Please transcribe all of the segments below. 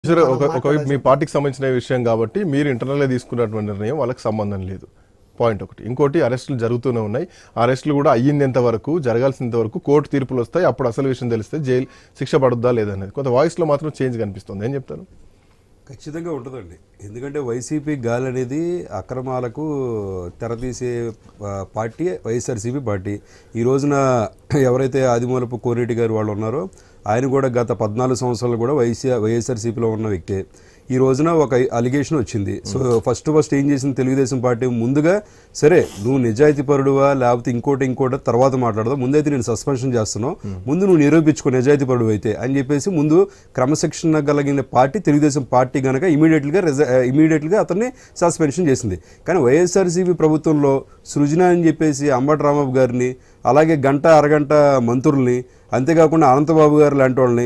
సరే ఒకవైపు మీ పార్టీకి సంబంధించిన విషయం కాబట్టి మీరు ఇంటర్నల్గా తీసుకున్నటువంటి నిర్ణయం వాళ్ళకి సంబంధం లేదు. పాయింట్ ఒకటి. ఇంకోటి అరెస్టులు జరుగుతూనే ఉన్నాయి. అరెస్టులు కూడా అయ్యింది ఎంతవరకు, జరగాల్సినంత వరకు కోర్టు తీర్పులు వస్తాయి. అప్పుడు అసలు విషయం తెలిస్తే జైలు శిక్ష పడుద్దా లేదనేది కొంత వాయిస్లో మాత్రం చేంజ్ కనిపిస్తుంది. ఏం చెప్తారు? ఖచ్చితంగా ఉంటుందండి. ఎందుకంటే వైసీపీ గాలి అనేది అక్రమాలకు తెరతీసే పార్టీ వైఎస్ఆర్సీపీ పార్టీ. ఈ రోజున ఎవరైతే ఆదిమూలపు కోనేటి గారు వాళ్ళు ఉన్నారో ఆయన కూడా గత 14 సంవత్సరాలు కూడా వైఎస్ఆర్సీపీలో ఉన్న వ్యక్తే. ఈ రోజున ఒక అలిగేషన్ వచ్చింది. సో ఫస్ట్ ఏం చేసింది తెలుగుదేశం పార్టీ, ముందుగా సరే నువ్వు నిజాయితీ పరుడువా లేకపోతే ఇంకోటి తర్వాత మాట్లాడదాం, ముందైతే నేను సస్పెన్షన్ చేస్తున్నావు, ముందు నువ్వు నిరూపించుకో నిజాయితీ పరుడు అయితే అని చెప్పేసి ముందు క్రమశిక్షణ కలిగిన పార్టీ తెలుగుదేశం పార్టీ కనుక ఇమీడియట్గా అతన్ని సస్పెన్షన్ చేసింది. కానీ వైఎస్ఆర్సీపీ ప్రభుత్వంలో సృజన అని చెప్పేసి అంబటి రాంబాబు గారిని, అలాగే గంట అరగంట మంత్రుల్ని, అంతేకాకుండా అనంతబాబు గారు లాంటి వాళ్ళని,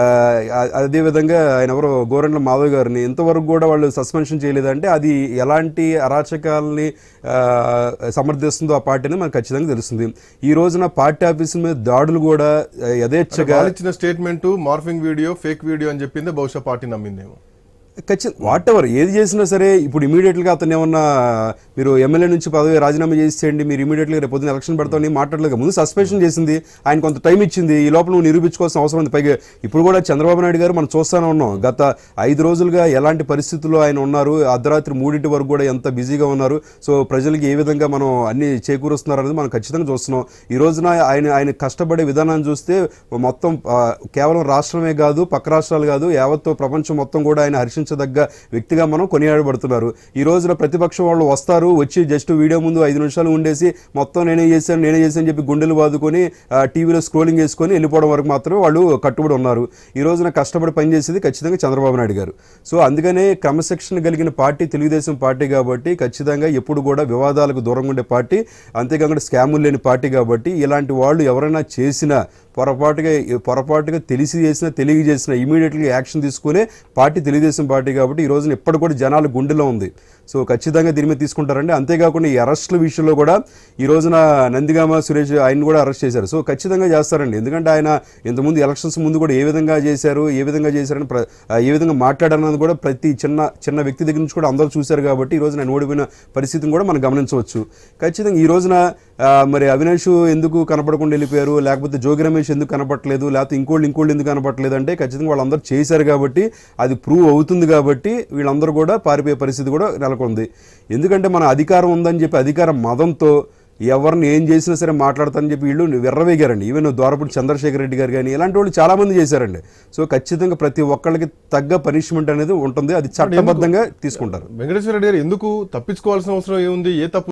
అదేవిధంగా ఆయన ఎవరో గోరంట్ల మాధవ్ గారిని ఇంతవరకు కూడా వాళ్ళు సస్పెన్షన్ చేయలేదంటే అది ఎలాంటి అరాచకాలని సమర్థిస్తుందో ఆ పార్టీని మనకు ఖచ్చితంగా తెలుస్తుంది. ఈ రోజున పార్టీ ఆఫీసుల మీద దాడులు కూడా యథేచ్ఛగా ఇచ్చిన statement morphing video fake video అని చెప్పింది బహుశా పార్టీ నమ్మిందేమో. ఖచ్చితంగా వాట్ ఎవర్ ఏది చేసినా సరే ఇప్పుడు ఇమీడియట్గా అతను ఏమన్నా మీరు ఎమ్మెల్యే నుంచి పదవి రాజీనామా చేసేయండి, మీరు ఇమీడియట్గా రేపు పొద్దున్న ఎలక్షన్ పెడతామని మాట్లాడలేదు. ముందు సస్పెన్షన్ చేసింది, ఆయన కొంత టైం ఇచ్చింది, ఈ లోపల నువ్వు నిరూపించుకోవాల్సిన అవసరం ఉంది. పైగా ఇప్పుడు కూడా చంద్రబాబు నాయుడు గారు మనం చూస్తూనే ఉన్నాం, గత 5 రోజులుగా ఎలాంటి పరిస్థితుల్లో ఆయన ఉన్నారు, అర్ధరాత్రి 3 వరకు కూడా ఎంత బిజీగా ఉన్నారు. సో ప్రజలకి ఏ విధంగా మనం అన్ని చేకూరుస్తున్నారు అనేది మనం ఖచ్చితంగా చూస్తున్నాం. ఈ రోజున ఆయన కష్టపడే విధానాన్ని చూస్తే మొత్తం కేవలం రాష్ట్రమే కాదు, పక్క రాష్ట్రాలు కాదు, యావత్తు ప్రపంచం మొత్తం కూడా ఆయన హర్షించదగ్గ వ్యక్తిగా మనం కొనియాడబడుతున్నారు. ఈ రోజున ప్రతిపక్షం వాళ్ళు వస్తారు, వచ్చి జస్ట్ వీడియో ముందు 5 నిమిషాలు ఉండేసి మొత్తం నేనే చేశాను చెప్పి గుండెలు బాదుకొని టీవీలో స్క్రోలింగ్ చేసుకొని వెళ్ళిపోవడం వరకు మాత్రమే వాళ్ళు కట్టుబడి ఉన్నారు. ఈ రోజున కష్టపడి పనిచేసేది ఖచ్చితంగా చంద్రబాబు నాయుడు గారు. సో అందుకనే క్రమశిక్షణ కలిగిన పార్టీ తెలుగుదేశం పార్టీ కాబట్టి ఖచ్చితంగా ఎప్పుడు కూడా వివాదాలకు దూరంగా ఉండే పార్టీ, అంతేకాకుండా స్కాములు లేని పార్టీ కాబట్టి ఇలాంటి వాళ్ళు ఎవరైనా చేసినా పొరపాటుగా తెలిసి చేసినా తెలియ చేసినా ఇమీడియట్గా యాక్షన్ తీసుకునే పార్టీ తెలుగుదేశం పార్టీ కాబట్టి ఈ రోజున ఎప్పటి కూడా జనాలు గుండెలో ఉంది. సో ఖచ్చితంగా దీని మీద తీసుకుంటారండి. అంతేకాకుండా ఈ అరెస్టుల విషయంలో కూడా ఈ రోజున నందిగామ సురేష్ ఆయన కూడా అరెస్ట్ చేశారు. సో ఖచ్చితంగా చేస్తారండి. ఎందుకంటే ఆయన ఇంతకుముందు ఎలక్షన్స్ ముందు కూడా ఏ విధంగా చేశారని ఏ విధంగా మాట్లాడారన్నది కూడా ప్రతి చిన్న వ్యక్తి దగ్గర నుంచి కూడా అందరూ చూశారు కాబట్టి ఈ రోజున ఆయన ఓడిపోయిన పరిస్థితిని కూడా మనం గమనించవచ్చు. ఖచ్చితంగా ఈ రోజున మరి అవినాష్ ఎందుకు కనపడకుండా వెళ్ళిపోయారు, లేకపోతే జోగి రమేష్ ఎందుకు కనపడలేదు, లేకపోతే ఇంకోళ్ళు ఎందుకు కనపడలేదు అంటే ఖచ్చితంగా వాళ్ళందరూ చేశారు కాబట్టి అది ప్రూవ్ అవుతుంది కాబట్టి వీళ్ళందరూ కూడా పారిపోయే పరిస్థితి కూడా నెలకొంది. ఎందుకంటే మన అధికారం ఉందని చెప్పి అధికార మదంతో ఎవరిని ఏం చేసినా సరే మాట్లాడతానని చెప్పి వీళ్ళు వెర్రవేగారండి. ఈవెన్ ద్వారపుడి చంద్రశేఖర్ రెడ్డి గారు కానీ ఇలాంటి వాళ్ళు చాలామంది చేశారండి. సో ఖచ్చితంగా ప్రతి ఒక్కళ్ళకి తగ్గ పనిష్మెంట్ అనేది ఉంటుంది, అది చట్టబద్ధంగా తీసుకుంటారు. వెంకటేశ్వర రెడ్డి గారు ఎందుకు తప్పించుకోవాల్సిన అవసరం ఏముంది? ఏ తప్పు